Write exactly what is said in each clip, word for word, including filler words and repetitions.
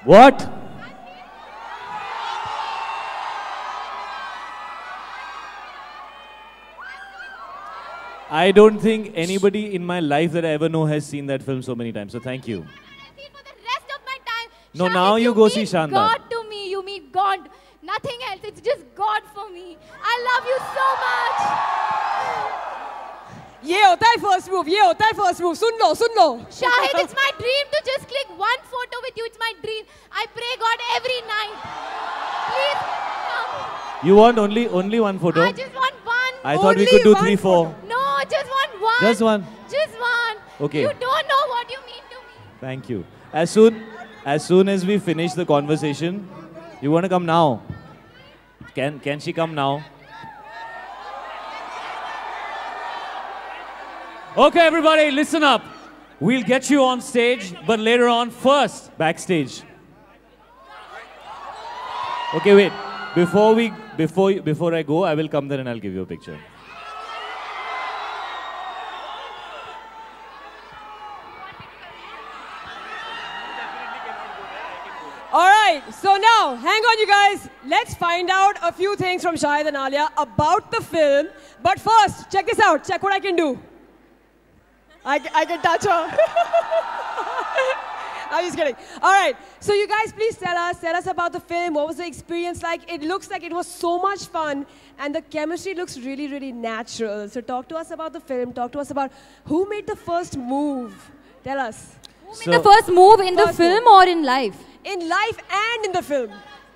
What? I don't think anybody in my life that I ever know has seen that film so many times. So thank you. I've seen for the rest of my time. No, Shahid, now you, you go see mean Shaandaar. God to me. You mean God. Nothing else. It's just God for me. I love you so much. ये होता है first move. ये होता है first move. Soon low, soon low. Shahid, it's my dream to just click one photo with you. It's my dream. I pray God every night. Please come. You want only only one photo? I just want one. I thought we Only could do one three, four. photo. No, just want one. Just one. Just one. Okay. You don't know what you mean to me. Thank you. As soon as soon as we finish the conversation, you want to come now? Can can she come now? Okay, everybody, listen up. We'll get you on stage, but later on, first. Backstage. Okay, wait. Before we before before I go, I will come there and I'll give you a picture. All right, so now, hang on you guys. Let's find out a few things from Shahid and Alia about the film. But first, check this out. Check what I can do. I, I can touch her. I'm just kidding. All right, so you guys please tell us, tell us about the film. What was the experience like? It looks like it was so much fun and the chemistry looks really, really natural. So talk to us about the film. Talk to us about who made the first move. Tell us. Who made the first move in the First film move. or in life? In life and in the film.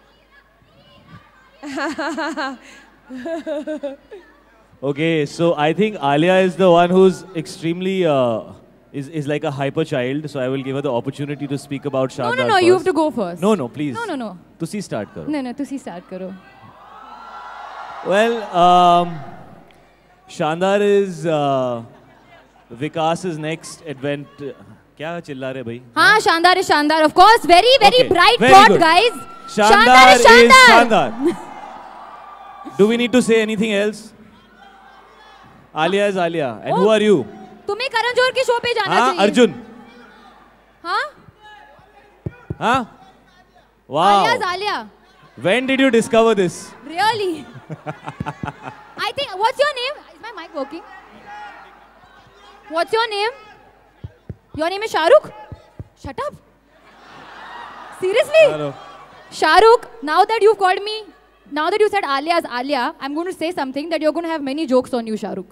Okay, so I think Alia is the one who's extremely uh, is is like a hyper child. So I will give her the opportunity to speak about No, Shaandaar no, no. first. You have to go first. No, no, please. No, no, no. तुसी start करो. No, no. तुसी start करो. Well, um, Shaandaar is uh, Vikas's next advent. क्या चिल्ला रहे भाई? हाँ, Shaandaar is Shaandaar. Of course, very, very Okay, bright very thought, good. guys. Shaandaar is is Shaandaar. Shaandaar. Do we need to say anything else? Alia is Alia. And who are you? तुम्हें करण जौहर के show पे जाना हाँ, चाहिए. Arjun. हाँ? हाँ? Wow. Alia is Alia. When did you discover this? Really? I think. What's your name? Is my mic working? What's your name? Your name is Shahrukh? Shut up. Seriously? Hello. Shahrukh, now that you've called me, now that you said Alia is Alia, I'm going to say something that you're going to have many jokes on you, Shahrukh.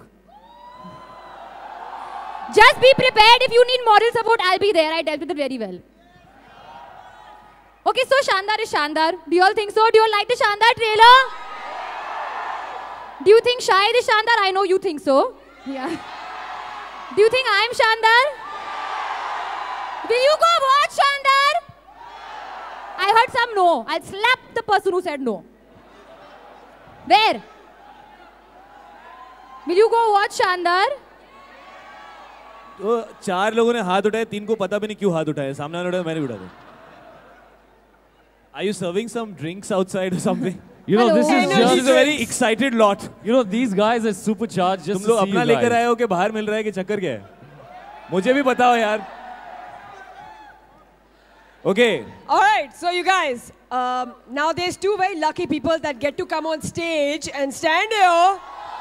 Just be prepared. If you need moral support, I'll be there. I dealt with it very well. Okay, so Shaandaar is Shaandaar. Do you all think so? Do you all like the Shaandaar trailer? Do you think Shahid is Shaandaar? I know you think so. Yeah. Do you think I'm Shaandaar? Will you go watch Shaandaar? I heard some no. I'll slap the person who said no. Where? Will you go watch Shaandaar? तो चार लोगों ने हाथ उठाए, तीन को पता भी नहीं क्यों हाथ उठाए. सामने वाला उठाया, मैंने भी उठा दिया. Are you serving some drinks outside or something? You know, Hello. this is Energy This is just, a very excited lot. you know, these guys are supercharged just तुम to लोग see अपना you लेकर guys. आए हो कि बाहर मिल रहा है कि चक्कर क्या है? मुझे भी बताओ यार. Okay. All right, so you guys, um, now there's two very lucky people that get to come on stage and stand here.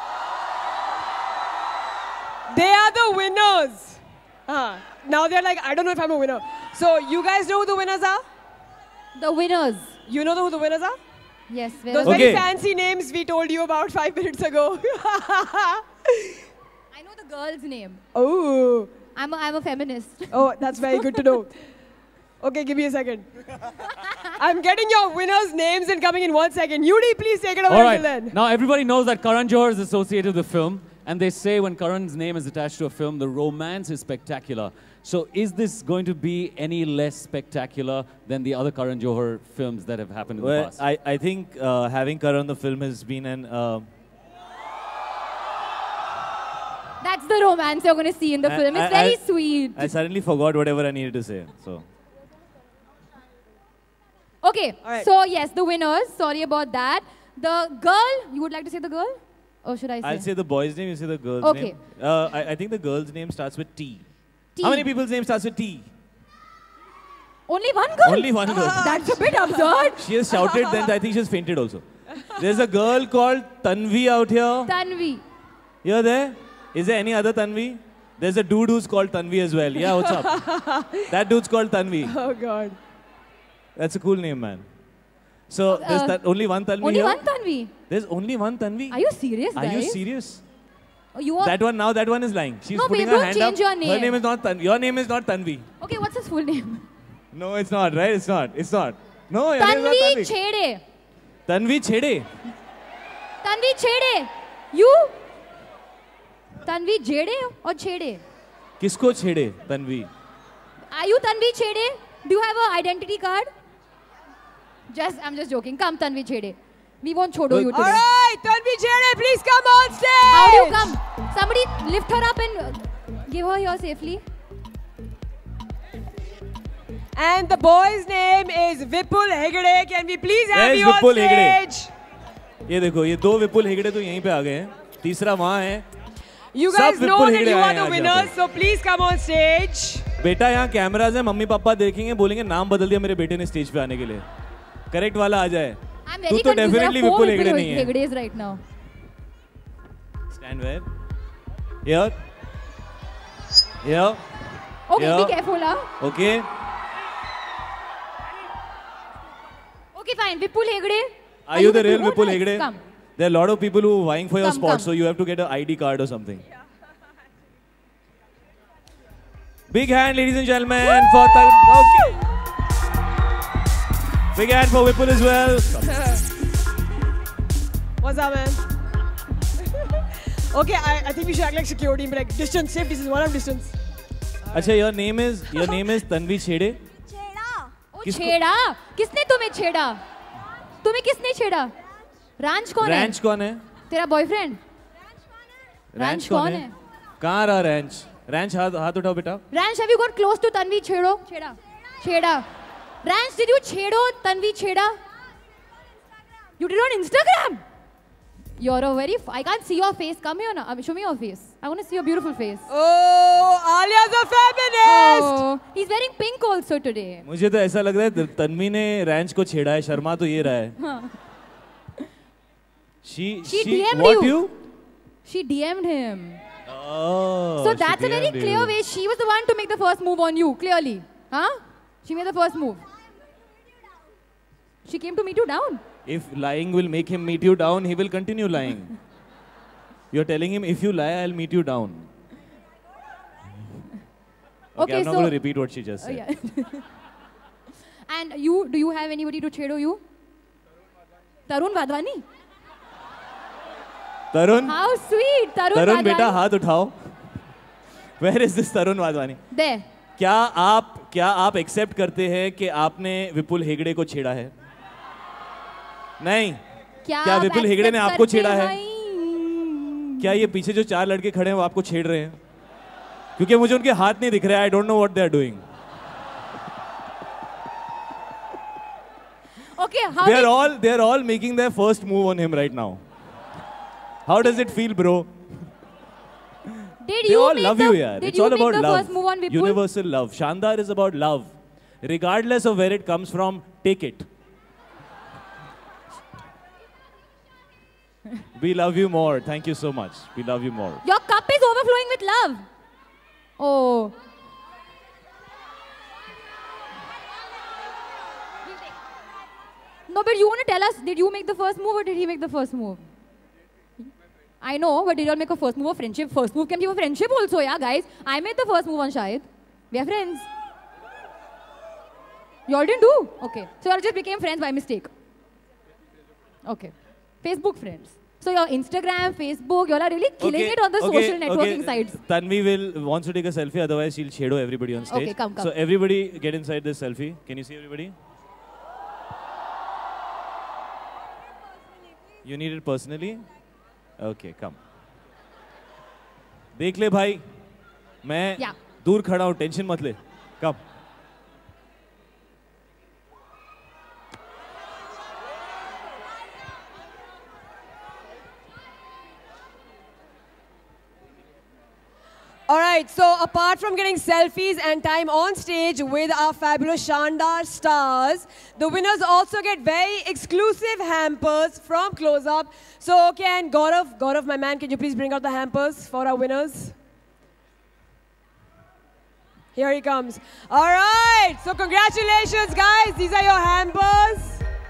They are the winners. Uh, now they're like, I don't know if I'm a winner. So you guys know who the winners are? The winners. You know who the winners are? Yes. Those Okay. very fancy names we told you about five minutes ago. I know the girl's name. Oh, I'm a, I'm a feminist. oh, that's very good to know. Okay, give me a second. I'm getting your winners' names and coming in one second. Yuri, please take it over All until right. then. Now, everybody knows that Karan Johar is associated with the film. And they say when Karan's name is attached to a film, the romance is spectacular. So is this going to be any less spectacular than the other Karan Johar films that have happened in the Well, past? I, I think uh, having Karan on the film has been an... Uh, That's the romance you're going to see in the I- film. It's I- very I- sweet. I suddenly forgot whatever I needed to say. So, Okay, All right. so yes, the winners. Sorry about that. The girl, you would like to say the girl? Or should I say? I'll say the boy's name, you say the girl's Okay. name. Uh, I, I think the girl's name starts with T. T. How many people's name starts with T? Only one girl? Only one girl. That's a bit absurd. She has shouted, then I think she's fainted also. There's a girl called Tanvi out here. Tanvi. You're there? Is there any other Tanvi? There's a dude who's called Tanvi as well. Yeah, what's up? That dude's called Tanvi. Oh, God. That's a cool name, man. So, there's Uh, only one Tanvi Only here? one Tanvi. There's only one Tanvi? Are you serious, guys? Are you serious? Oh, you are... That one, now that one is lying. She's No, putting babe, her don't hand change up. your name. Her name is not Tanvi. Your name is not Tanvi. Okay, what's his full name? No, it's not, right? It's not. It's not. No, your name is not Tanvi Tanvi. Chhede. Tanvi Chhede. Tanvi Chhede. You? Tanvi Jhede or Chhede? Kisko Chhede? Tanvi. Are you Tanvi Chhede? Do you have an identity card? Just, I'm just joking. Come, Tanvi Chhede. We won't chodo you All today. right, Tanvi Chhede, please come on stage. How do you come? Somebody lift her up and uh, give her here safely. And the boy's name is Vipul Hegde. Can we please have Where's you on Vipul Hegde? stage? ये देखो ये दो विपुल हेगड़े तो यहीं पे आ गए हैं तीसरा वहाँ है You सब guys know Vipul that Hegde you आए are हैं the आज यहाँ winners, पे। so please come on stage. बेटा यहाँ कैमराज हैं मम्मी पापा देखेंगे बोलेंगे नाम बदल दिया मेरे बेटे ने स्टेज पे आने के लिए करेक्ट वाला आ जाए I'm तू very तो confused. There are definitely four Vipul Hegde Vipul नहीं है Hegdes right now. Stand where here here Okay, Yeah. be careful, huh? Okay Okay, fine. Vipul Hegde. Are you the real Vipul? Vipul Oh, Hegde? nice. Come. There are a lot of people who are vying for your Come, spot, come. so you have to get an I D card or something. Big hand, ladies and gentlemen, Woo! for Tar- okay. Big hand for Vipul as well. What's up, man? Okay, I, I think we should act like security, but like distance, safe distance, one of distance. अच्छा, your name is your name is Tanvi Chhede. ओ किसको- छेड़ा? किसने तुम्हें छेड़ा? तुम्हें किसने छेड़ा? रांच कौन है? रैंच कौन है? तेरा बॉयफ्रेंड? रैंच कौन है? कहाँ रहा रैंच? रैंच हाथ हाथ उठाओ बेटा. Ranch, have you got close to Tanvi छेड़ो? छेड़ा. छेड़ा. Ranch, did you छेड़ो Tanvi छेड़ा? You did on Instagram? You're a very... F I can't see your face. Come here now. Show me your face. I want to see your beautiful face. Oh, Alia's a feminist. Oh, he's wearing pink also today. मुझे तो ऐसा लग रहा है तन्वी ने ranch को छेड़ा है शर्मा तो ये रहा है. She She D M'd what you. you? She D M'd him. Oh. So she that's a very D M'd clear you. way. She was the one to make the first move on you, clearly. Huh? She made the first move. She came to meet you down. If lying will make him meet you down, he will continue lying. You're telling him, if you lie, I'll meet you down. Okay, Okay, I'm not so- going to repeat what she just Oh, said. yeah. And you, do you have anybody to chedo you? Tarun Vadwani. Tarun, How sweet, Tarun Tarun Vadwani. बेटा हाथ उठाओ. Where is this Tarun Vadwani? There. क्या आप क्या आप accept करते हैं कि आपने विपुल हेगड़े को छेड़ा है? नहीं. क्या, क्या आप विपुल हेगड़े ने accept आपको करते छेड़ा है? हैं? क्या ये पीछे जो चार लड़के खड़े हैं वो आपको छेड़ रहे हैं? क्योंकि मुझे उनके हाथ नहीं दिख रहे. I don't know what they are doing. Okay, how They are did, all they are all making their first move on him right now. How does it feel, bro? did They you all make love the, you, yeah. Did It's you all make about the love. first move on Vipul? Universal love. Shaandaar is about love. Regardless of where it comes from, take it. We love you more. Thank you so much. We love you more. Your cup is overflowing with love. Oh. No, but you want to tell us, did you make the first move or did he make the first move? I know, but did you all make a first move of friendship? First move can be a friendship also, yeah, guys. I made the first move on Shahid. We are friends. You all didn't do? Okay. So you all just became friends by mistake. Okay. Facebook friends. So your Instagram, Facebook, you all are really killing it on the social networking sites. Tanvi will wants to take a selfie, otherwise she'll shadow everybody on stage. Okay, come, come. So everybody get inside this selfie. Can you see everybody? You need it personally? Okay, come. देख ले भाई, मैं Yeah. दूर खड़ा हूँ, tension मत ले. Come. All right. right, so apart from getting selfies and time on stage with our fabulous Shaandaar stars, the winners also get very exclusive hampers from CloseUp. So can Gaurav, Gaurav, my man, can you please bring out the hampers for our winners? Here he comes. All right, so congratulations, guys. These are your hampers.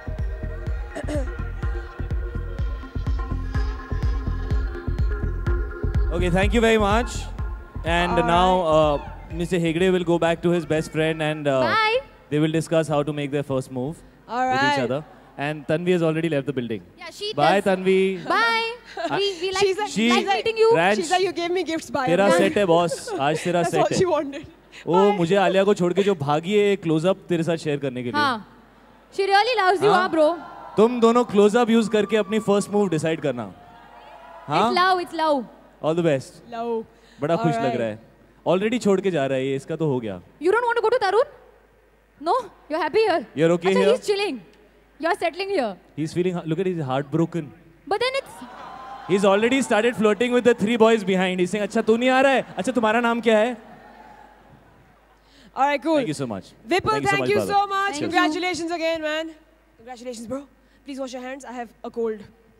Okay, thank you very much. And All now uh, Mister Hegde will go back to his best friend and uh, Bye. they will discuss how to make their first move All with right. each other. And Tanvi has already left the building. Yeah, she Bye, does. Tanvi. Bye. we we like, She's like- She- like meeting you. Ran- She's like, you gave me gifts by तेरा her. Set है boss आज तेरा That's all set she है wanted. ओ मुझे आलिया को छोड़ के जो भागी है क्लोजअप तेरे साथ शेयर करने के लिए हाँ. She really loves you, हाँ? huh, bro? तुम दोनों क्लोजअप यूज करके अपनी फर्स्ट मूव डिसाइड करना हाँ It's love, it's love. All the best Low. बड़ा खुश Alright. लग रहा है ऑलरेडी छोड़ के जा रहा है ये इसका तो हो गया You don't want to go to Tarun? No? You're happy here? You're okay Achha, here? he's chilling. You're settling here. he's feeling look at he's heartbroken But then it's... he's already started flirting with the three boys behind he's saying अच्छा तू नहीं आ रहा है अच्छा तुम्हारा नाम क्या है All right, cool. thank you so much Vipul, thank thank you you so so much, much. Thank you. Congratulations again, man. Congratulations, bro. Please wash your hands. I have a cold.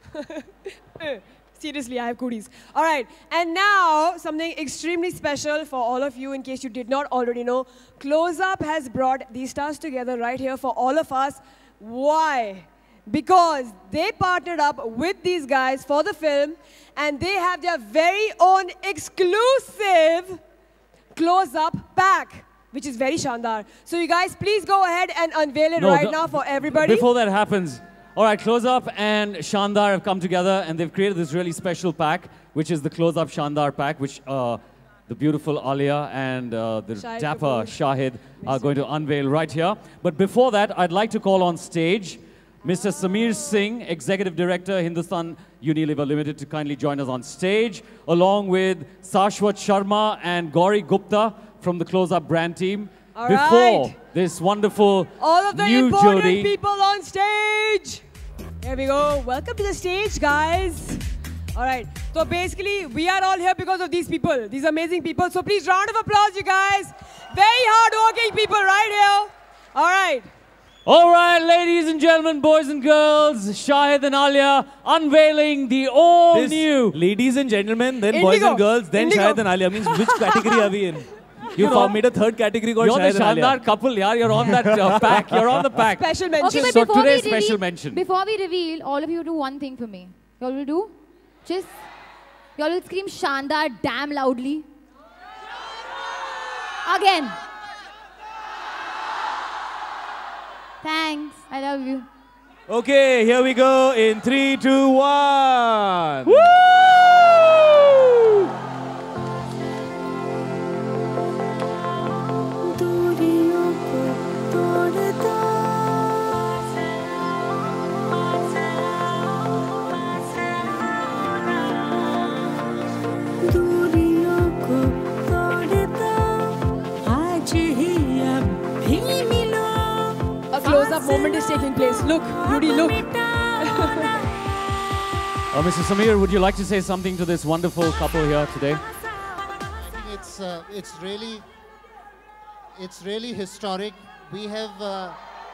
Seriously, I have cooties. All right, and now something extremely special for all of you in case you did not already know. CloseUp has brought these stars together right here for all of us. Why? Because they partnered up with these guys for the film and they have their very own exclusive CloseUp pack, which is very Shaandaar. So you guys, please go ahead and unveil it No, right the- now for everybody. Before that happens, all right, CloseUp and Shaandaar have come together and they've created this really special pack, which is the CloseUp Shaandaar pack, which uh, the beautiful Alia and uh, the Shahid dapper Kapoor. Shahid are going to unveil right here. But before that, I'd like to call on stage Mister Sameer Singh, Executive Director, Hindustan Unilever Limited, to kindly join us on stage, along with Sashwat Sharma and Gauri Gupta from the CloseUp brand team. All Before right. this wonderful All of the new important Jodi. people on stage. Here we go. Welcome to the stage, guys. All right. So basically, we are all here because of these people, these amazing people. So please, round of applause, you guys. Very hardworking people right here. All right. All right, ladies and gentlemen, boys and girls, Shahid and Alia unveiling the all-new... ladies and gentlemen then boys Indigo. and girls then Indigo. Shahid and Alia means which category are we in you know, found made a third category called You're Shahid the and Alia Shaandaar couple, yaar. You're on that uh, pack. You're on the pack. Special mention. Okay, but So before today's we special reveal, mention. Before we reveal, all of you do one thing for me. You all will do? Just... You all will scream Shaandaar damn loudly. Again. Thanks. I love you. okay here we go in three two one Woo! दूरियों को तोड़ दो दूरियों को तोड़ दो आज ही अब भी मिलो A close-up moment is taking place. Look, beauty, look. Uh, Mister Sameer, would you like to say something to this wonderful couple here today? I think it's uh, it's really it's really historic. We have uh,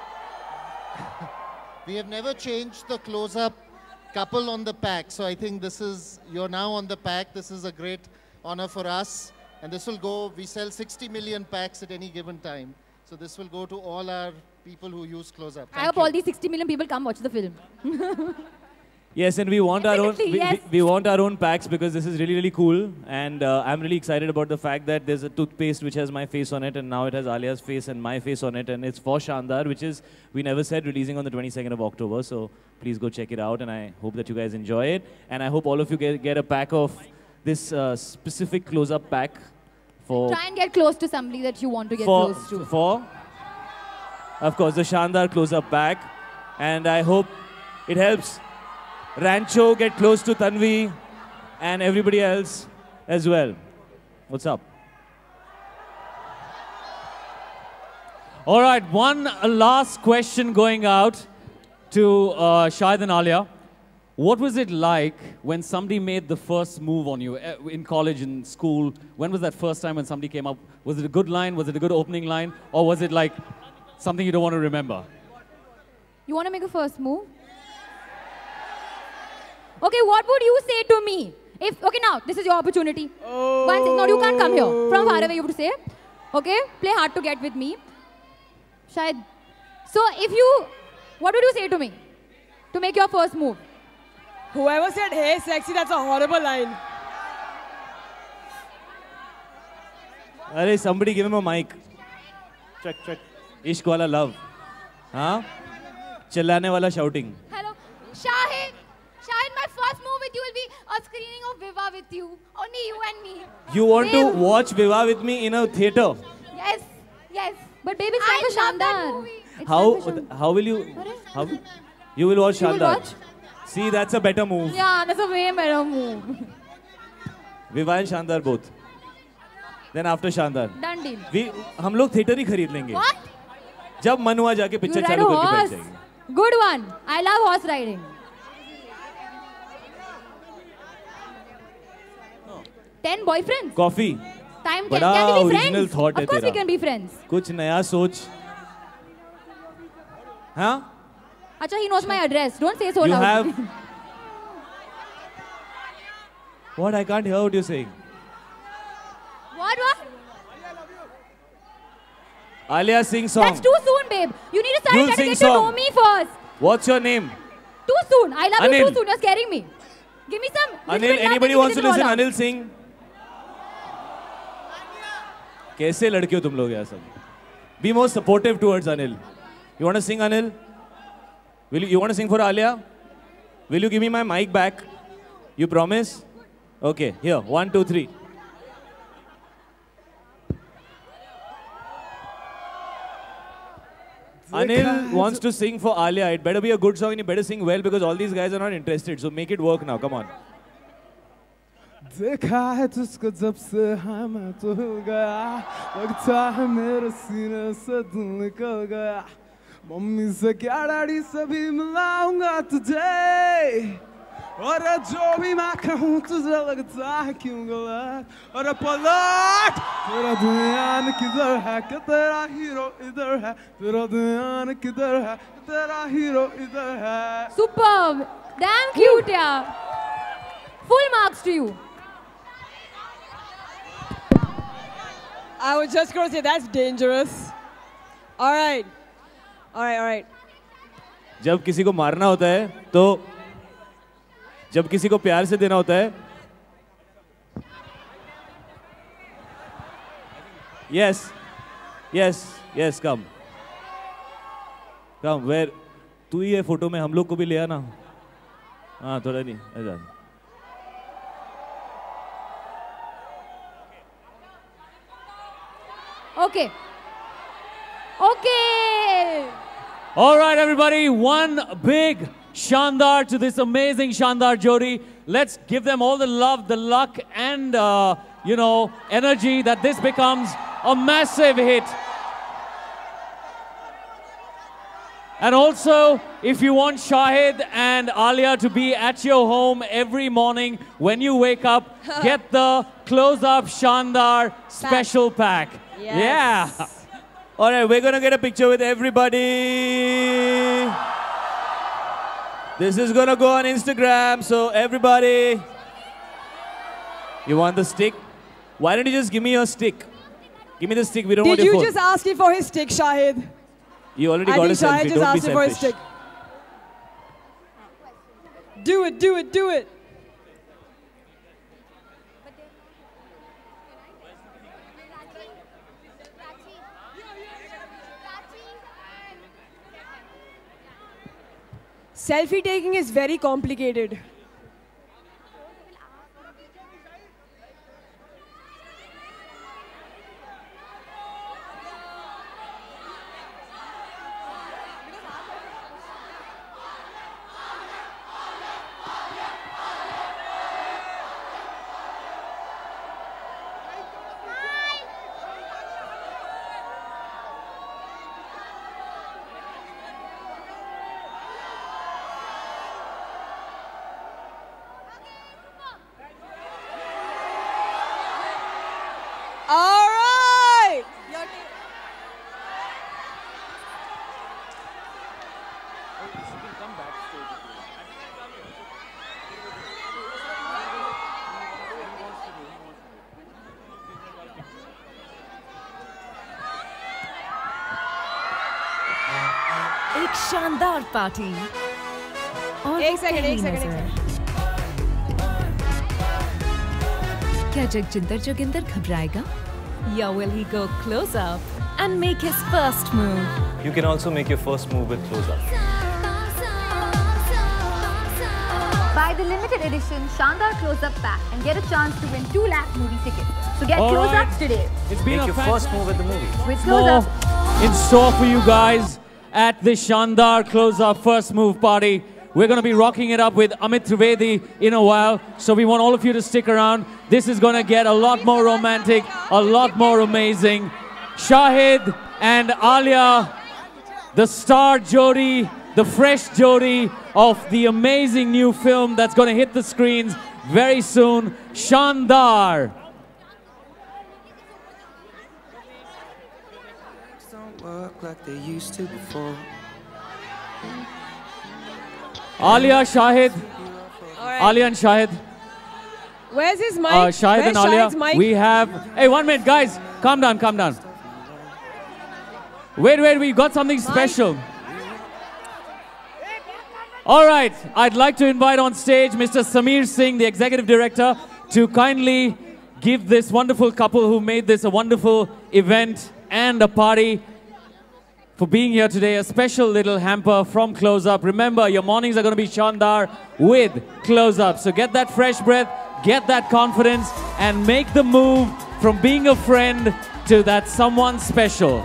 we have never changed the close-up couple on the pack. So I think this is you're now on the pack. This is a great honor for us, and this will go. We sell sixty million packs at any given time. So this will go to all our people who use close-up. I hope all these sixty million people come watch the film. yes and we want our own Definitely, we, yes. we, we want our own packs because this is really really cool and uh, I'm really excited about the fact that there's a toothpaste which has my face on it and now it has Alia's face and my face on it and it's for Shaandaar, which is we never said releasing on the twenty-second of October, so please go check it out and I hope that you guys enjoy it and I hope all of you get, get a pack of this uh, specific close-up pack for Try and get close to somebody that you want to get for, close to. for of course the Shaandaar close-up pack and I hope it helps Rancho get close to Tanvi and everybody else as well. What's up? All right, one last question going out to uh, Shahid and Alia. What was it like when somebody made the first move on you uh, in college, in school? When was that first time when somebody came up? Was it a good line? Was it a good opening line? Or was it like something you don't want to remember? You want to make a first move? Okay, what would you say to me? If okay, now this is your opportunity. Oh. One thing, no, you can't come here. From far away, you would say. Okay, play hard to get with me. Shahid. So if you, what would you say to me to make your first move? Whoever said, hey, sexy, that's a horrible line. Arey, somebody give him a mic. Check, check. Ishq wala love. Huh? Chillane wala shouting. Hello, Shahid. Shahid, my first move with you will be a screening of Viva with you. Only you and me. You want Babe. to watch Viva with me in a theater? Yes, yes. But baby, it's time for Shaandaar. It's How, time for Shaandaar. how will you, how, you will watch You will Shaandaar? watch? See, that's a better move. Yeah, that's a way better move. Viva and Shaandaar both. Then after Shaandaar. Done deal. We, हम लोग theater ही खरीद लेंगे. What? जब मन हुआ जाके You picture ride a चालू करके बैठ horse. जाएंगे. Good one. I love horse riding. Ten boyfriends. Coffee. Time can, बड़ा can we be original friends? thought है Of course we तेरा. can be friends. कुछ नया सोच. हाँ? Acha, he knows my address. Don't say so You loud. have. What? I can't hear what you're saying. What, what? Alia, sing song. That's too soon, babe. You need to start You'll trying to sing get to know song. me first. What's your name? Too soon. I love you Anil. too soon. You're scaring me. Give me some. little Anil, bit love, anybody then wants to give it listen? all out. Anil, sing. कैसे लड़के हो तुम लोग यार सब? Be more supportive towards Anil. You want to sing, Anil? Will you, you want to sing for Alia? Will you give me my mic back? You promise? Okay, here, one, two, three. Anil wants to sing for Alia. It better be a good song and you better sing well because all these guys are not interested. So make it work now. Come on. देखा है तुझको जब से है मैं तो हिल गया लगता है मेरे सीने से दिल निकल गया मम्मी से क्या डैडी से भी मिलाऊंगा तुझे और जो भी मैं कहूँ तुझे लगता है क्यों गलत और पलट तेरा ध्यान किधर है कि तेरा हीरो इधर है तेरा ध्यान किधर है तेरा हीरो इधर है Superb. Damn cute, yeah. Full marks to you. I was just going to say, that's dangerous. All right. All right, all right. जब किसी को मारना होता है तो जब किसी को प्यार से देना होता है yes yes yes come come where तू ही है फोटो में हम लोग को भी ले आना हाँ थोड़ा नहीं ऐसा Okay. Okay. All right, everybody, one big Shaandaar to this amazing Shaandaar Jodi. Let's give them all the love, the luck, and, uh, you know, energy that this becomes a massive hit. And also, if you want Shahid and Alia to be at your home every morning when you wake up, get the CloseUp Shaandaar special pack. Yes. Yeah. all right we're gonna get a picture with everybody this is gonna go on Instagram so everybody you want the stick why don't you just give me your stick give me the stick we don't Did want your you phone just ask him for his stick, Shahid? you already I got a think Shahid selfie just don't asked be him for his selfish stick. Do it, do it, do it. Selfie taking is very complicated. एक शानदार party और एक second एक second एक second क्या जगजिंदर जोगिंदर घबराएगा या will he go close up and make his first move? You can also make your first move with CloseUp. Buy the limited edition Shaandaar CloseUp pack and get a chance to win two lakh movie tickets. So get All CloseUp right. today. It's been Make a your fan- first move with the movie. With more CloseUp. in store for you guys at the Shaandaar CloseUp first move party. We're going to be rocking it up with Amit Trivedi in a while, so we want all of you to stick around. This is going to get a lot more romantic, a lot more amazing. Shahid and Alia, the star Jodi, the fresh Jodi of the amazing new film that's going to hit the screens very soon, Shaandaar. Don't work like they used to before. Alia, Shahid, Alright. Alia and Shahid. Where's his mic? Uh, Shahid Where's and Alia, Shahid's mic? we have... Hey, one minute, guys. Calm down, calm down. Wait, wait, we got something special. All right, I'd like to invite on stage Mister Sameer Singh, the Executive Director, to kindly give this wonderful couple who made this a wonderful event and a party for being here today, a special little hamper from CloseUp. Remember, your mornings are going to be Shaandaar with CloseUp. So get that fresh breath, get that confidence, and make the move from being a friend to that someone special.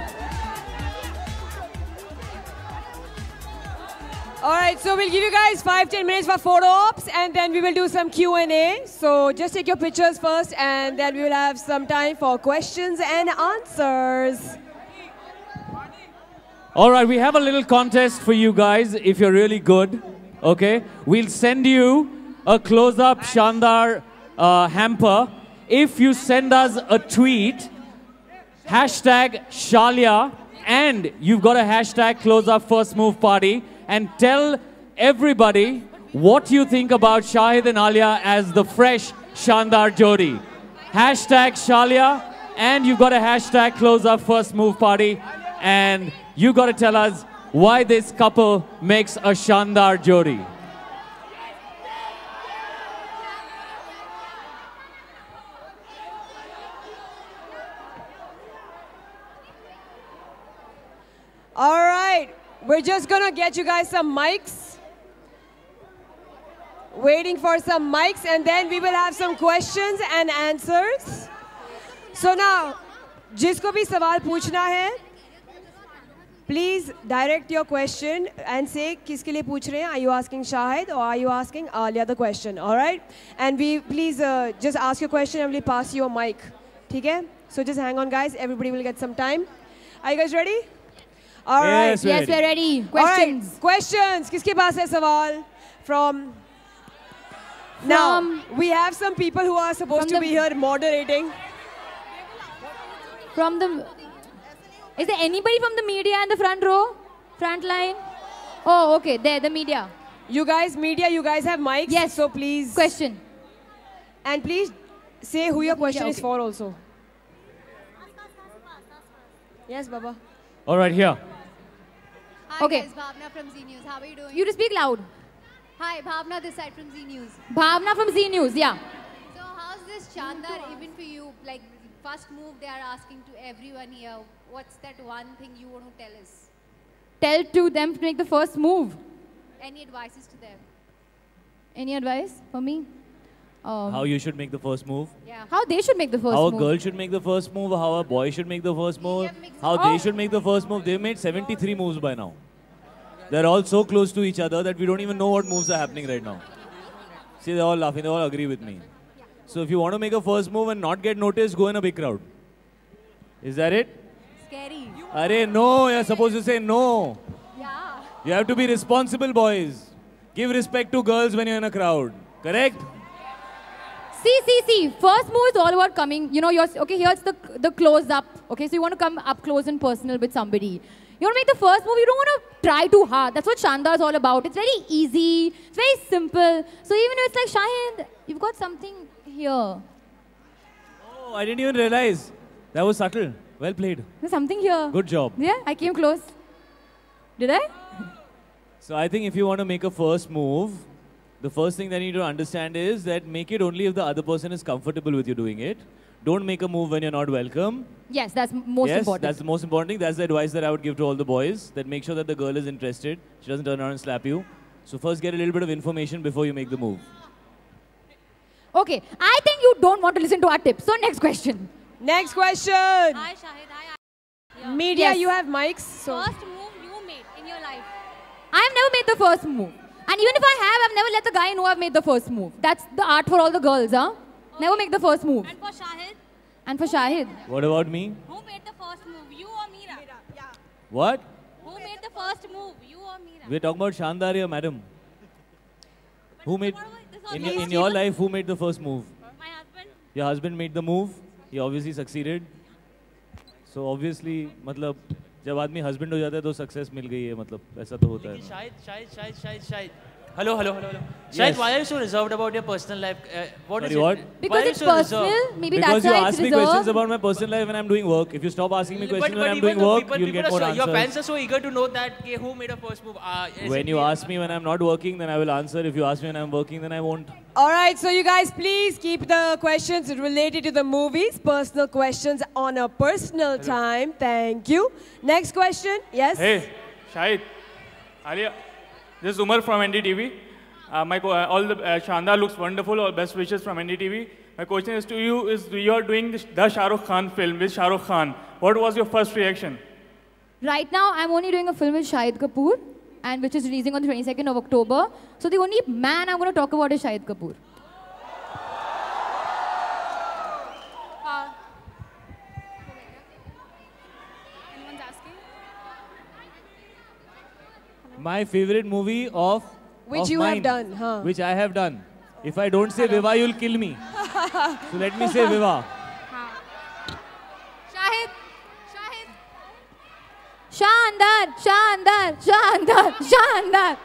All right, so we'll give you guys five, ten minutes for photo ops, and then we will do some Q and A. So just take your pictures first, and then we will have some time for questions and answers. All right, we have a little contest for you guys if you're really good, okay? We'll send you a close-up Shaandaar uh, hamper if you send us a tweet, hashtag Shalia, and you've got a hashtag close-up first move party, and tell everybody what you think about Shahid and Alia as the fresh Shaandaar Jodi. Hashtag Shalia, and you've got a hashtag close-up first move party, and you got to tell us why this couple makes a Shaandaar Jodi. All right, we're just gonna get you guys some mics. Waiting for some mics, and then we will have some questions and answers. So now, जिसको भी सवाल पूछना है, please direct your question and say किसके लिए पूछ रहे हैं. Are you asking Shahid or are you asking Alia the question? All right, and we please uh, just ask your question and we'll pass you a mic. ठीक है? So just hang on, guys. Everybody will get some time. Are you guys ready? All right. Yes, we're Yes, ready. we're ready. All right, Questions. questions. किसके पास है सवाल? From. Now From- we have some people who are supposed From to the- be here moderating. From the... Is there anybody from the media in the front row? Front line? Oh, okay. There, the media. You guys, media, you guys have mics. Yes. So please. Question. And please say who your question Yeah, is okay. for also. Yes, Baba. All right, here. Hi Okay. guys, Bhavna from Z News. How are you doing? You to speak loud. Hi, Bhavna this side from Z News. Bhavna from Z News, yeah. So how's this Shaandaar even for you? Like first move they are asking to everyone here. What's that one thing you want to tell us? Tell to them to make the first move. Any advices to them? Any advice for me? Um, How you should make the first move. Yeah. how they should make the first How a move. girl should make the first move, how a boy should make the first move, makes- how Oh. they should make the first move. They've made seventy-three moves by now. They're all so close to each other that we don't even know what moves are happening right now. See, they're all laughing, they all agree with me. So if you want to make a first move and not get noticed, go in a big crowd. Is that it? Scary. Arey, no, you're supposed to say no. Yeah. You have to be responsible, boys. Give respect to girls when you're in a crowd. Correct? See, see, see. First move is all about coming. You know, you're okay. Here's the the close up. Okay, so you want to come up close and personal with somebody. You want to make the first move. You don't want to try too hard. That's what Shaandaar is all about. It's very easy. It's very simple. So even if it's like Shahid, you've got something here. Oh, I didn't even realize. That was subtle. Well played. There's something here. Good job. Yeah, I came close. Did I? So I think if you want to make a first move, the first thing that you need to understand is that make it only if the other person is comfortable with you doing it. Don't make a move when you're not welcome. Yes, that's most yes, important. That's the most important thing. That's the advice that I would give to all the boys. That make sure that the girl is interested. She doesn't turn around and slap you. So first get a little bit of information before you make the move. Okay, I think you don't want to listen to our tips. So next question. Next question. Hi, Shahid. Hi. Yeah. Media, Yes. you have mics. So. First move you made in your life. I've never made the first move. And even if I have, I've never let the guy know I've made the first move. That's the art for all the girls, huh? Okay. Never make the first move. And for Shahid? And for Shahid. What about me? Who made the first move? You or Meera? Meera, yeah. What? Who made the first move? You or Meera? We're talking about Shaandaar here, madam. But Who made, in, your, in your life, who made the first move? My husband. Your husband made the move. He obviously succeeded. So obviously, मतलब जब आदमी husband हो जाता है तो success मिल गई है, मतलब ऐसा तो होता है. Shahid, Shahid, Shahid, Shahid, Shahid. Hello, hello, hello, hello. Yes. Shahid, why are you so reserved about your personal life? Uh, what Sorry, is it? what? Because why it's are you so personal. reserved? Maybe Because that's you why ask it's me reserved. questions about my personal life when I'm doing work. If you stop asking me But, questions but when I'm even doing though work, people, you'll people get are more so, answers. your fans are so eager to know that okay, who made a first move. Uh, When you ask me when I'm not working, then I will answer. If you ask me when I'm working, then I won't. All right, so you guys please keep the questions related to the movies, personal questions on a personal time. Thank you. Next question. Yes? Hey, Shahid, Alia, this is Umar from N D T V. Uh, my co uh, all the uh, Shaandaar looks wonderful. All best wishes from N D T V. My question is to you: is you are doing the, the Shah Rukh Khan film with Shah Rukh Khan? What was your first reaction? Right now, I'm only doing a film with Shahid Kapoor, and which is releasing on the twenty-second of October. So the only man I'm going to talk about is Shahid Kapoor. Uh, anyone's asking? My favorite movie of Which of you mine, have done, huh? Which I have done. If I don't say Viva, you'll kill me. So let me say Viva. Shahid. Shahid. Shaandaar, Shaandaar, Shaandaar, Shaandaar.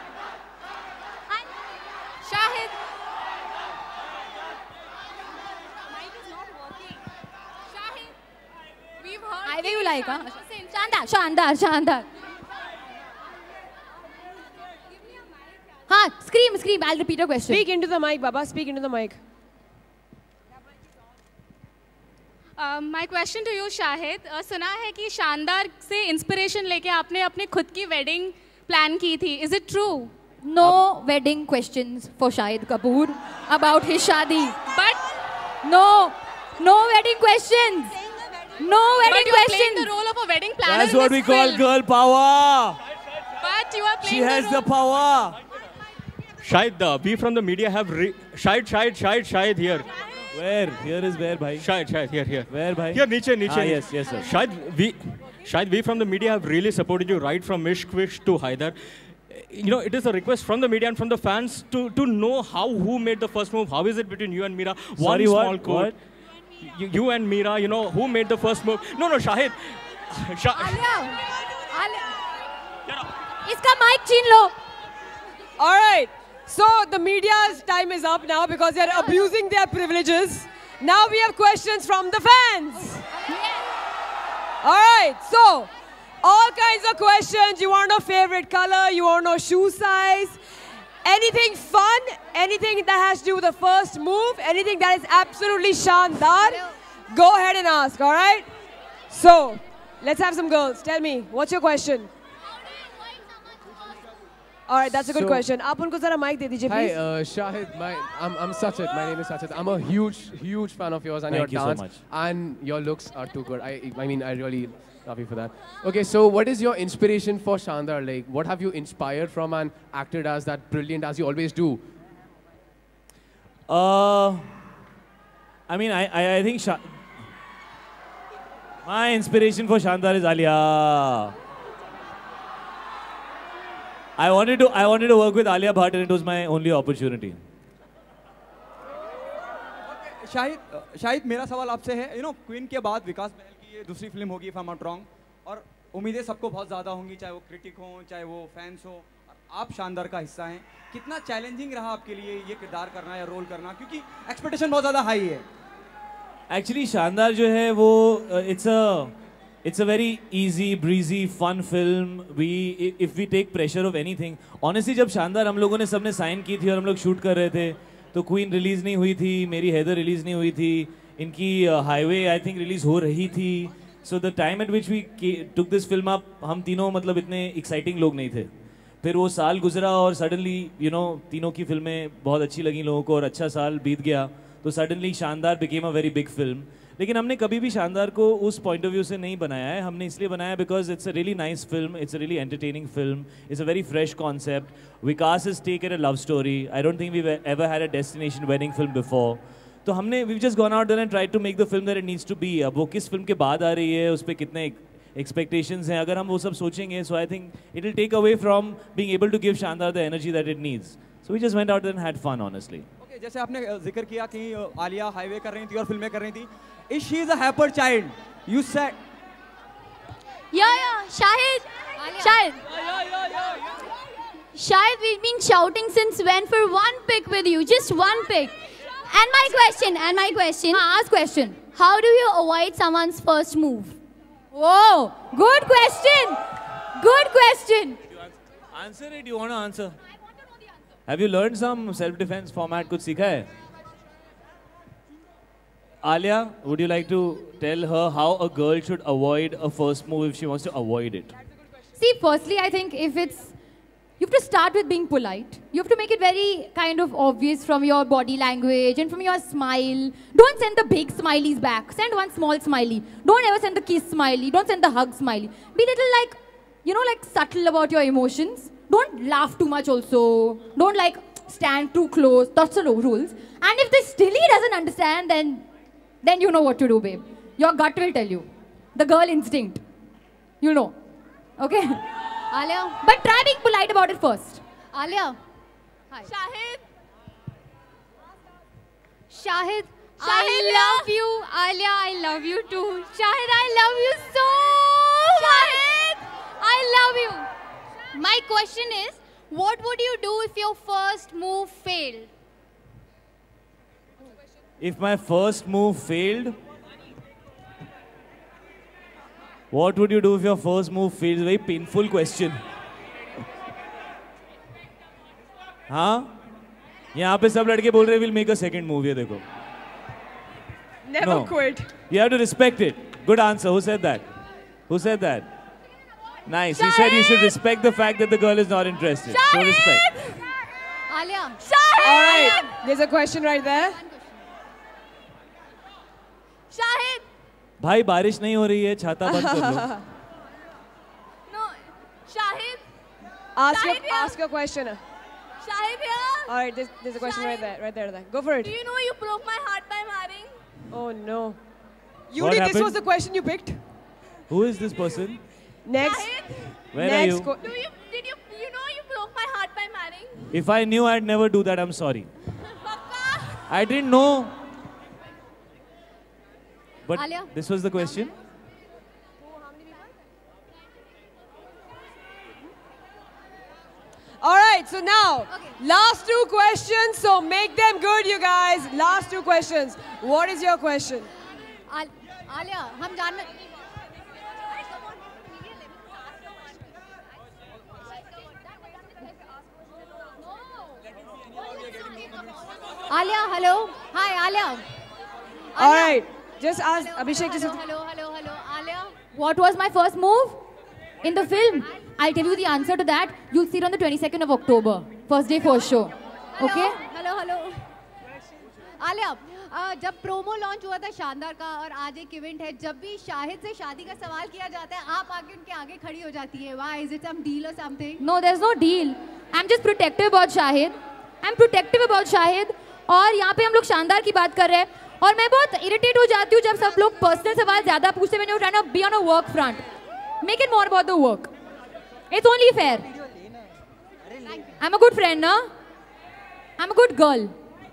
Shahid. Mic is not working. Shahid. We've heard. I way you like, huh? Same. Shaandaar, Shaandaar, Shaandaar. Haan, scream, scream. I'll repeat your question. Speak into the mic, Baba. Speak into the mic. Uh, my question to you, Shahid. Uh, सुना है कि शानदार से inspiration लेके आपने अपने खुद की वेडिंग प्लान की थी. Is it true? No wedding questions for Shahid Kapoor about his shadi. But no, no wedding questions. No wedding but you are questions. playing the role of a wedding planner. That's in what this we call film. girl power. But you are playing She the has role. the power. Shahid, uh, we from the media have re Shahid, Shahid, Shahid, Shahid here. Where? Here is where, bhai? Shahid, Shahid, here, here. Where, bhai? Here, niche, niche. Ah, niche. yes, yes, sir. Shahid, we, Shahid, we from the media have really supported you right from Ishq Wish to Haider. You know, it is a request from the media and from the fans to, to know how, who made the first move. How is it between you and Meera? One Sorry, small what? quote. What? You, you and Meera, you know, who made the first move? No, no, Shahid. Shah Alia, Alia. Iska mic chin lo. All right. So the media's time is up now because they're abusing their privileges. Now we have questions from the fans. All right. So all kinds of questions. You want to know favorite color? You want to know shoe size? Anything fun? Anything that has to do with the first move? Anything that is absolutely Shaandaar? Go ahead and ask. All right. So let's have some girls. Tell me, what's your question? All right, that's a good So- question. आप उनको जरा mic दे दीजिए, Hi, please. uh, Shahid. My, I'm, I'm Sachit. My name is Sachit. I'm a huge, huge fan of yours and Thank you your so dance. much. And your looks are too good. I, I mean, I really love you for that. Okay, so what is your inspiration for Shaandaar? Like, what have you inspired from and acted as that brilliant as you always do? Uh, I mean, I, I, I think Sha my inspiration for Shaandaar is Alia. I wanted to, I wanted to work with Alia Bhatt, and it was my only opportunity. Shahid Shahid मेरा सवाल आपसे है you know queen के बाद विकास बहल की ये दूसरी film होगी if I am not wrong और उम्मीदें सबको बहुत ज़्यादा होंगी चाहे वो क्रिटिक हो चाहे वो फैंस हो आप शानदार का हिस्सा हैं कितना चैलेंजिंग रहा आपके लिए ये किरदार करना या रोल करना क्योंकि एक्सपेक्टेशन बहुत ज़्यादा हाई है Actually, Shaandaar जो है वो, uh, it's a It's a very easy, breezy, fun film. We, if we take pressure of anything, honestly, जब शानदार हम लोगों ने सबने sign की थी और हम लोग shoot कर रहे थे, तो Queen release नहीं हुई थी, मेरी Heather release नहीं हुई थी, इनकी Highway I think release हो रही थी. So the time at which we took this film up, हम तीनों मतलब इतने exciting लोग नहीं थे. फिर वो साल गुजरा और suddenly, you know, तीनों की फिल्में बहुत अच्छी लगी लोगों को और अच्छा साल बीत गया. तो suddenly शानदार became a very big film. लेकिन हमने कभी भी शानदार को उस पॉइंट ऑफ व्यू से नहीं बनाया है. हमने इसलिए बनाया because it's a really nice film, it's a really entertaining film, it's a very fresh concept. Vikas is taken a love story. I don't think we ever had a destination wedding film before. तो हमने we just gone out there and try to make the film that it needs to be. अब वो किस film के बाद आ रही है, उस पर कितने एक्सपेक्टेशंस हैं, अगर हम वो सब सोचेंगे, so I think it will take away from being able to give शानदार the energy that it needs. So we just went out and had fun honestly. जैसे आपने जिक्र किया कि आलिया हाईवे कर रही थी और फिल्में कर रही थी. Is she is a hyper child? You said. Yeah, yeah. Shahid. Shahid. Yeah, yeah, yeah, yeah. Shahid, we've been shouting since when for one pic with you, just one pic. And my question, and my question. Uh, ask question. How do you avoid someone's first move? Whoa, good question. Good question. Answer it. You want to answer? I want to know the answer. Have you learned some self-defense format? कुछ सीखा है? Alia, would you like to tell her how a girl should avoid a first move if she wants to avoid it? See, firstly, I think if it's, you have to start with being polite. You have to make it very kind of obvious from your body language and from your smile. Don't send the big smileys back. Send one small smiley. Don't ever send the kiss smiley. Don't send the hug smiley. Be little like, you know, like subtle about your emotions. Don't laugh too much also. Don't like stand too close. That's the rules. And if this still he doesn't understand, then then you know what to do, babe. Your gut will tell you. The girl instinct. You know. Okay? Alia. But try being polite about it first. Alia. Hi. Shahid. Shahid. Shahid, I love you. Alia, I love you too. Shahid, I love you so Shahid. much. I love you. My question is, what would you do if your first move failed? If my first move failed, what would you do if your first move failed? It's a very painful question. हाँ? यहाँ पे सब लड़के बोल रहे हैं we'll make a second move. ये देखो. Never no. quit. You have to respect it. Good answer. Who said that? Who said that? Nice. Shahid. He said you should respect the fact that the girl is not interested. Shahid. So respect. Alia. Shahid. All right. There's a question right there. Shahid. भाई बारिश नहीं हो रही है, छाता बंद कर लो. No, Shahid. Ask Shahid, your, ask your question. Shahid here. All right, there's, there's a question Shahid. right there, right there, there. Go for it. Do you know you broke my heart by marrying? Oh no. You What did. happened? This was the question you picked. Who is this person? Next. Shahid. Where Next are you? co- Do you did you you know you broke my heart by marrying? If I knew, I'd never do that. I'm sorry. I didn't know. But Alia? this was the question. All right, so now, last two questions. So make them good, you guys. Last two questions. What is your question? Al Alia, हम जानना. Alia, hello. Hi, Alia. All right, just ask Abhishek. Just Hello, hello, hello, hello. Alia. What was my first move in the film? I'll tell you the answer to that. You'll see it on the twenty-second of October. First day, first show. Okay? Hello hello Alia, uh, जब promo launch हुआ था शानदार का और आज एक event है, जब भी शाहिद से शादी का सवाल किया जाता है आप आके उनके आगे खड़ी हो जाती है. Why? Is it some deal or something? No, there's no deal. I'm just protective about Shahid. I'm protective about Shahid. और यहाँ पे हम लोग शानदार की बात कर रहे हैं और मैं बहुत इरिटेट हो जाती हूँ जब सब लोग पर्सनल सवाल ज़्यादा पूछते हैं when you're trying to be on a work front. Make it more about the work. It's only fair. I'm a good friend, no? I'm a good girl.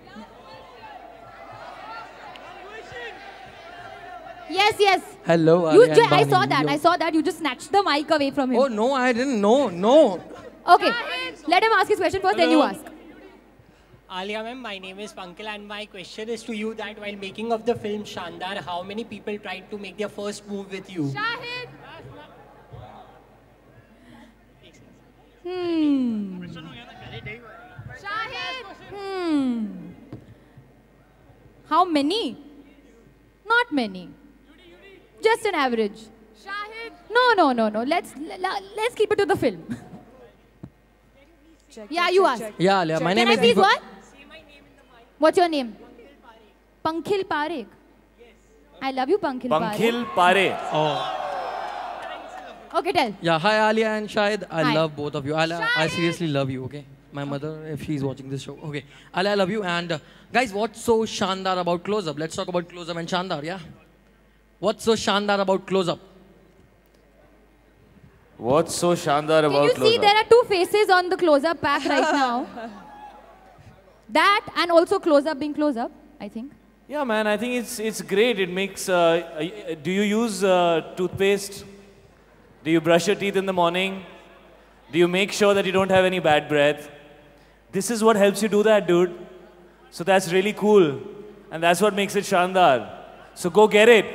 Yes, yes. Hello, You Alia ju- and I Bani. saw that. Yo. I saw that. You just snatched the mic away from him. Oh no, I didn't know. No. Okay. Let him ask his question first, then you Hello. ask. Alia ma'am, my name is Pankaj and my question is to you that while making of the film Shaandaar, how many people tried to make their first move with you? Shahid! Hmm. Shahid! Hmm. How many? Not many. Just an average. Shahid! No, no, no, no. Let's, let's keep it to the film. Check, Yeah, check, you check, ask. check. Yeah, Alia, my Can name I is please Deepak. what? What's your name? Pankhil Parekh. I love you, Pankhil Parekh. Pankhil Parekh. Oh. Okay, tell. Yeah, hi Alia and Shahid. I Hi. love both of you. Alia, I seriously love you, okay? My mother, if she's watching this show. Okay. Alia, I love you. And uh, guys, what's so Shaandaar about CloseUp? Let's talk about CloseUp and Shaandaar, yeah? What's so Shaandaar about CloseUp? What's so Shaandaar Can about you see CloseUp? there are two faces on the close-up pack right now? That and also close-up being close-up, I think. Yeah, man, I think it's it's great. It makes. Uh, uh, do you use uh, toothpaste? Do you brush your teeth in the morning? Do you make sure that you don't have any bad breath? This is what helps you do that, dude. So that's really cool, and that's what makes it Shaandaar. So go get it.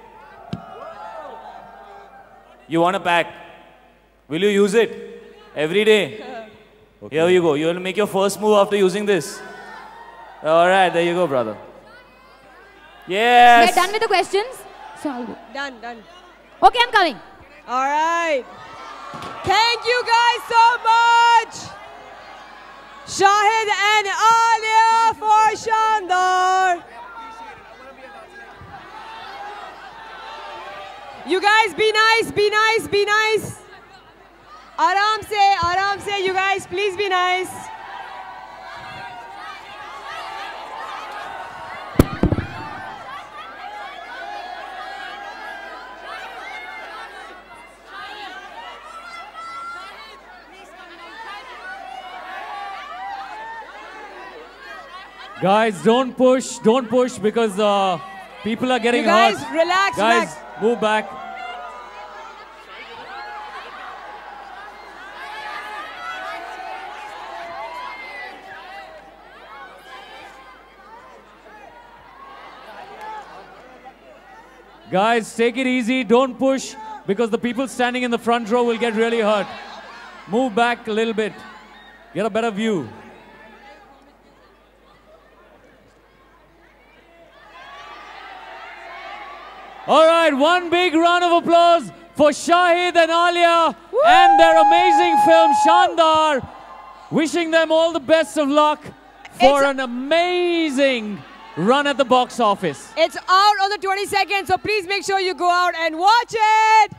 You want a pack? Will you use it every day? Okay. Here you go. You will make your first move after using this. All right, there you go, brother. Yes. We're done with the questions? So I'll go. Done, done. Okay, I'm coming. All right. Thank you guys so much. Shahid and Alia for Shaandaar. You guys be nice, be nice, be nice. Aram se, aram se, you guys, please be nice. Guys, don't push, don't push because uh, people are getting You guys, hurt. relax, Guys, relax. move back. Guys, take it easy, don't push because the people standing in the front row will get really hurt. Move back a little bit. Get a better view. All right, one big round of applause for Shahid and Alia Woo! And their amazing film, Shaandaar. Wishing them all the best of luck for It's an amazing run at the box office. It's out on the twenty-second, so please make sure you go out and watch it.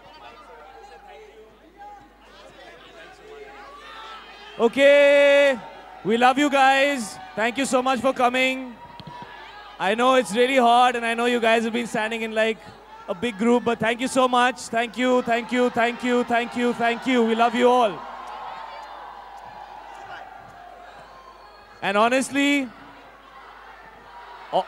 Okay. We love you guys. Thank you so much for coming. I know it's really hard, and I know you guys have been standing in like a big group, but thank you so much. Thank you, thank you, thank you, thank you, thank you. We love you all. And honestly, oh,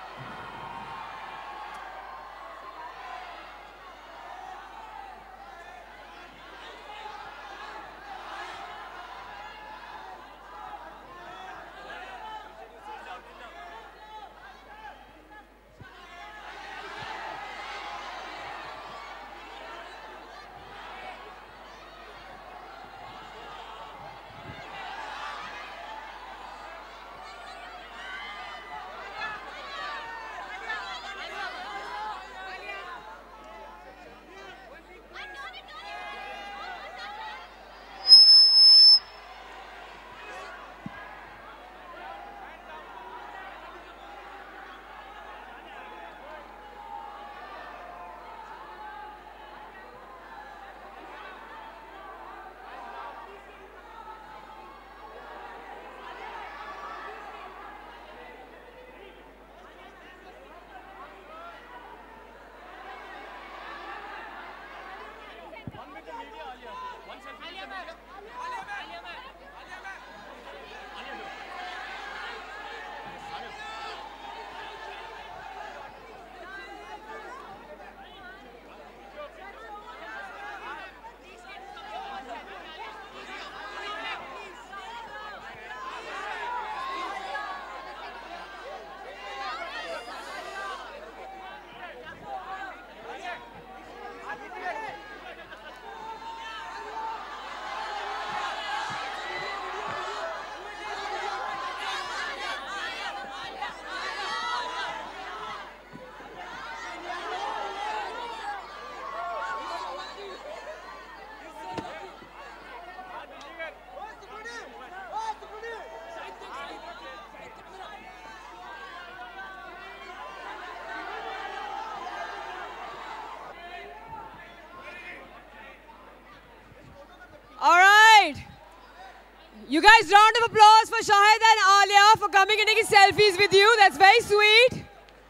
You guys, round of applause for Shahid and Alia for coming and taking selfies with you. That's very sweet.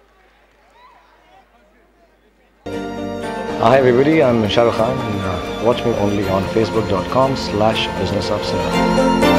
Hi everybody, I'm Shah Rukh Khan and uh, watch me only on facebook dot com slash businessofcinema.